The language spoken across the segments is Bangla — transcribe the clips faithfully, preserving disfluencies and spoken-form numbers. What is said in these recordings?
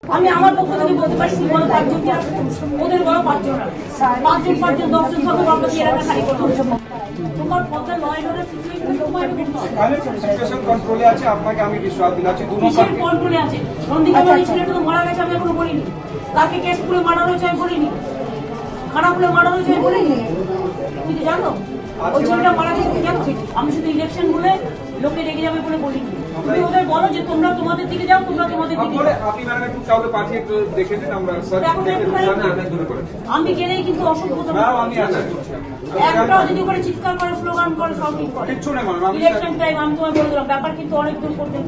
আমি আমার পক্ষ থেকে বলতে পারি বড় পাঁচজন ওদের বড় পাঁচজন পাঁচজন পাঁচজন দশজন সঙ্গে আমরা এলাকা খালি করতে তোমার পথে নয় ধরে সিচুয়েশন কন্ট্রোলে আছে, আপনাকে আমি বিশ্বাস দিলাম কিসের কন্ট্রোলে আছে? নন্দিকা বাড়ি ছেলেটা তো মারা গেছে, আমি এখনো বলিনি। তাকে কেস করে মারানো হয়েছে আমি বলিনি, খারাপ করে মারানো হয়েছে আমি বলিনি। তুমি তো জানো ওই ছেলেটা মারা গেছে, জানো? আমি শুধু ইলেকশন বলে লোকে রেগে যাবে বলে বলিনি। তুমি ওদের বলো যে তোমরা তোমাদের দিকে যাও, তোমরা তোমাদের দিকে আমি গেলেই কিন্তু অসভ্যতা একটাও যদি করে চিৎকার করে স্লোগান করে সব ঠিক করে ইলেকশন টাইম। আমি তোমার বলে দিলাম ব্যাপার কিন্তু অনেক দূর পর্যন্ত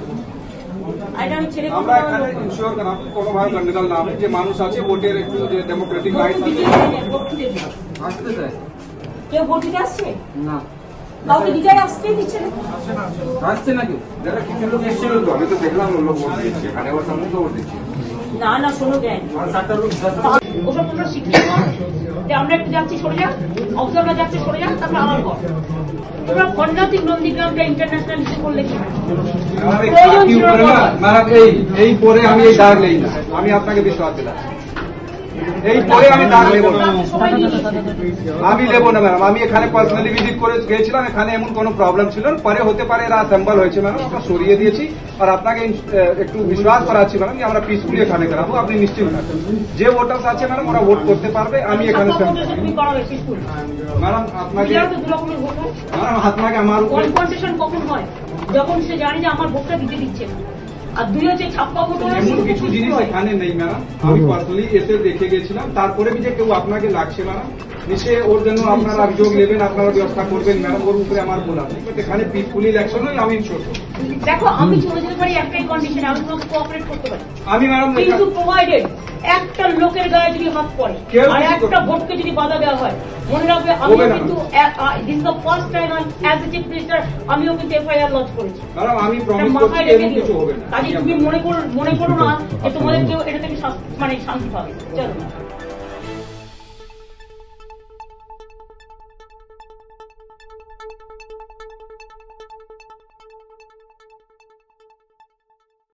মানুষ আছে ভোটের একটু ডেমোক্রেটিক রাইট আসতে চায়। কেউ ভোট দিতে আসছে না, কাউকে দিতে আসতে দিচ্ছে না, আসছে না কেউ। যারা কিছু লোক এসেছিল তো আমি তো দেখলাম লোক ভোট দিচ্ছে, এখানে আবার সামনে তো ভোট দিচ্ছে না। না শোনো জ্ঞান ওসব তোমরা শিখিয়ে যে আমরা একটু যাচ্ছি সরে যাক, অবজারভার যাচ্ছে সরে যাক, তারপরে আমার ঘর। তোমরা ফন্ডাতিক নন্দীগ্রামটা ইন্টারন্যাশনাল ইস্যু করলে কি এই পরে আমি এই দাগ নেই না, আমি আপনাকে বিশ্বাস দিলাম এই পরে আমি দাগ নেব না, আমি নেব না ম্যাডাম। আমি এখানে পার্সোনালি ভিজিট করে গিয়েছিলাম, এখানে এমন কোনো প্রবলেম ছিল না। পরে হতে পারে এরা অ্যাসেম্বল হয়েছে ম্যাডাম, আমরা সরিয়ে দিয়েছি। আর আপনাকে একটু বিশ্বাস করাচ্ছি ম্যাডাম যে আমরা পিসফুলি এখানে করাবো, আপনি নিশ্চিন্ত থাকুন। যে ভোটার্স আছে ম্যাডাম ওরা ভোট করতে পারবে, আমি এখানে ম্যাডাম আপনাকে ম্যাডাম আপনাকে আমার কনফারেন্সেশন কখন হয়? যখন সে জানে যে আমার ভোটটা দিতে দিচ্ছে না। আর দুই হচ্ছে ছাপ্পা ভোট, এমন কিছু জিনিস এখানে নেই ম্যাডাম। আমি পার্সোনালি এসে দেখে গেছিলাম, তারপরে যে কেউ আপনাকে লাগছে ম্যাডাম নিশ্চয়ই ওর জন্য আপনারা অভিযোগ নেবেন, আপনারা ব্যবস্থা করবেন ম্যাডাম, ওর উপরে আমার বলা নেই। এখানে পিসফুলি ইলেকশন হয়, আমি ছোট দেখো আমি চলে যেতে পারি একটাই কন্ডিশনে, আমি তোমাকে কোঅপারেট করতে পারি আমি ম্যাডাম, কিন্তু প্রোভাইডেড একটা লোকের গায়ে যদি হাত পড়ে আর একটা ভোটকে যদি বাধা দেওয়া হয়, মনে রাখবে আমি কিন্তু this is the first time as a chief minister আমিও কিন্তু এফআইআর লঞ্চ করেছি ম্যাডাম। আমি প্রমিস করছি এরকম কিছু হবে না। কাজে তুমি মনে করো মনে করো না যে তোমাদের কেউ এটা থেকে মানে শান্তি পাবে। চলো।